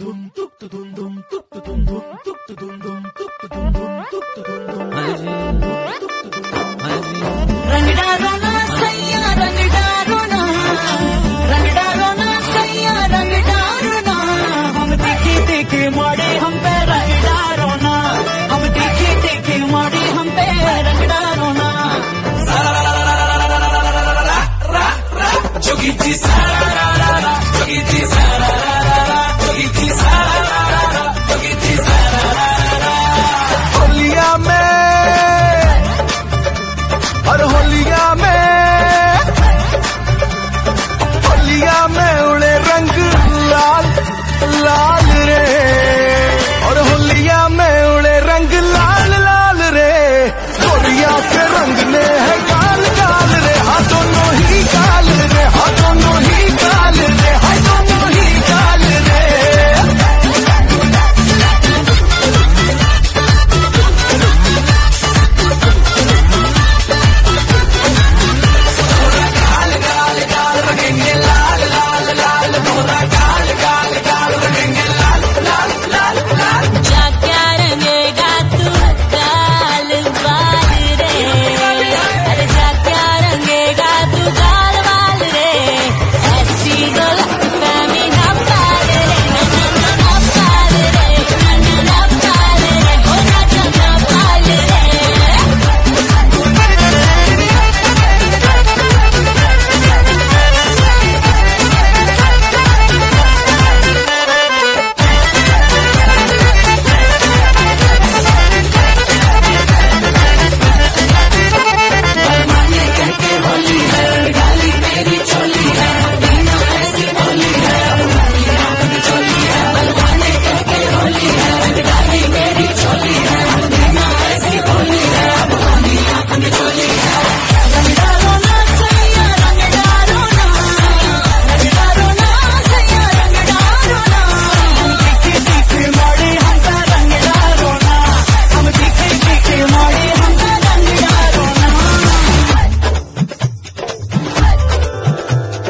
डालो ना सैया रंग डालो ना, रंग डालो ना सैया रंग डालो ना। हम देखे देखे मोड़े हम पे रंग डालो ना, हम देखे देखे मोड़े हम पे रंग डालो ना। जोगी जी सारा जोगी जी सारा जोगी जी सारा जोगी जी सारा। होलिया में और होलिया में उड़े रंग लाल लाल रे, और होलिया में उड़े रंग लाल लाल रे। होलिया के रंग ने है काल काल रे, हाँ दोनों ही काल रे, हाँ दोनों ही काल रे, हाँ दोनों ही काल रे।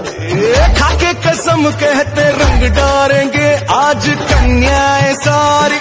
कसम कहते रंग डालेंगे आज कन्याएं सारी।